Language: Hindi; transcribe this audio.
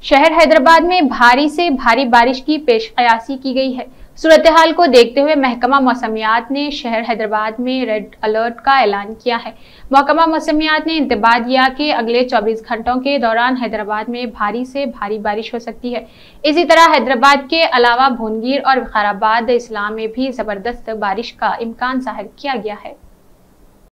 शहर हैदराबाद में भारी से भारी बारिश की पेशकयासी की गई है। सूरत हाल को देखते हुए महकमा मौसमियात ने शहर हैदराबाद में रेड अलर्ट का ऐलान किया है। महकमा मौसमियात ने इंतबाह दिया कि अगले 24 घंटों के दौरान हैदराबाद में भारी से भारी बारिश हो सकती है। इसी तरह हैदराबाद के अलावा भुवनगिर और विकाराबाद इस्लाम में भी जबरदस्त बारिश का इम्कान जाहिर किया गया है।